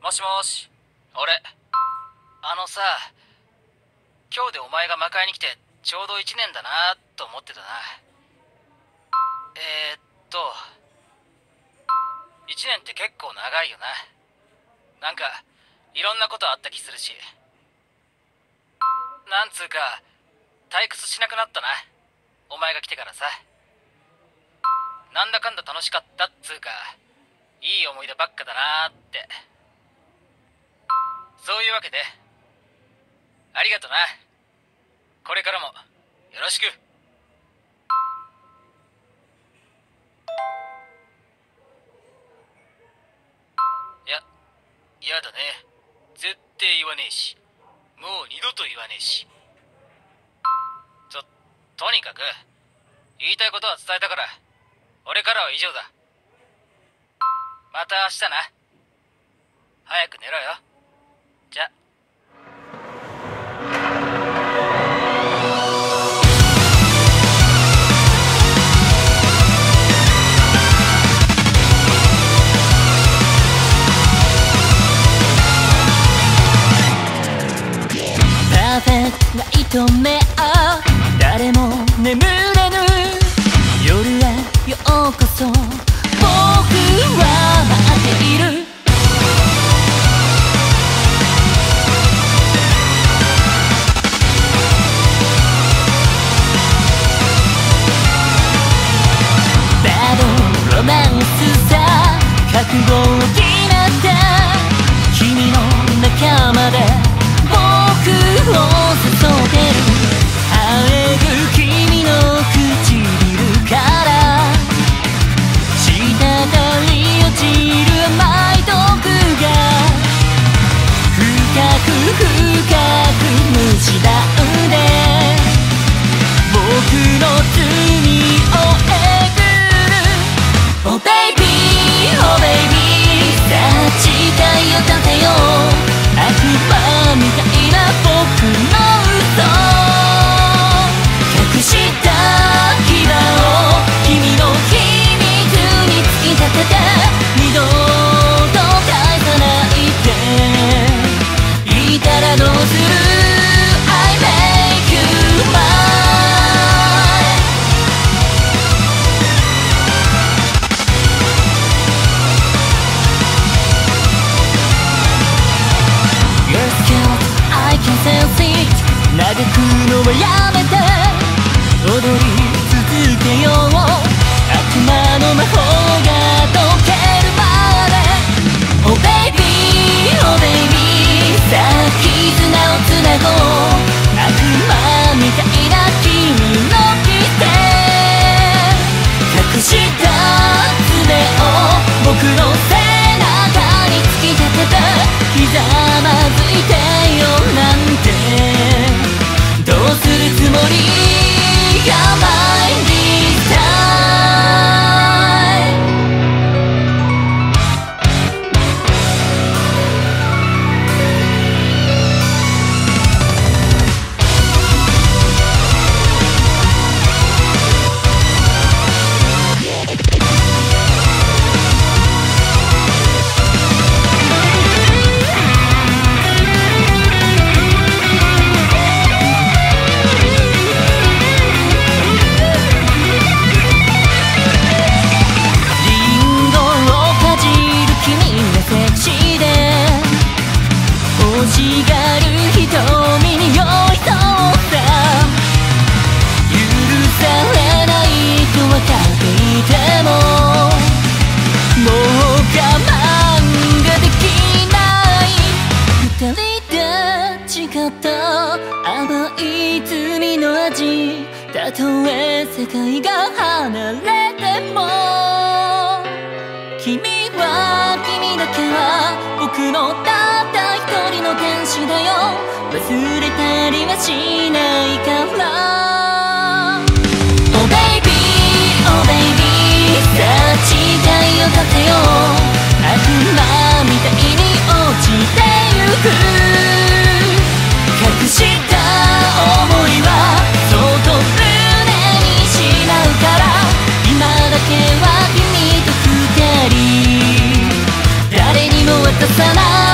もしもし、俺、さ、今日でお前が迎えに来てちょうど1年だなと思ってたな。1年って結構長いよな。なんか、いろんなことあった気するし。なんつうか、退屈しなくなったな。お前が来てからさ。なんだかんだ楽しかったっつうか、いい思い出ばっかだなーって。そういうわけで、ありがとな。これからもよろしく。やだね。絶対言わねえし、もう二度と言わねえし。とにかく、言いたいことは伝えたから、俺からは以上だ。また明日な。早く寝ろよ。じゃ。 パーフェクトな糸目を誰も眠れぬ夜へようこそ、僕は待っている。バドロマンスさ、覚悟を決めて君の仲間で僕を誘ってる。あえぐ君の唇から滴り落ちる甘い毒が深く深くむしだんで僕の罪をえぐる。Oh baby, oh baby、 さあ誓いを立てよう。悪魔みたいな僕の嘘、隠した牙を君の秘密に突き立てて二度と返さないでいたらどうする。 I make you mine。 You're scared, I can sense it。 嘆くのはやめて踊り続けよう。悪魔の魔法が解けるまで Oh baby, oh baby、 さあ絆をつなごう。悪魔みたいな君の奇跡、隠した爪を僕の背中に突き立ててひざまずいてよなんてどうするつもり？やばいthis time。 欲しがる瞳に酔いそうさ、許されないと分かっていてももう我慢ができない。二人で誓った甘い罪の味、たとえ世界が離れても君は君だけは僕のたった一人の天使だよ。忘れたりはしないから Oh baby, oh baby、 さあ誓いを立てよう。悪魔みたいに落ちてゆく。隠した想いはそっと胸にしまうから、今だけは君と二人誰にも渡さない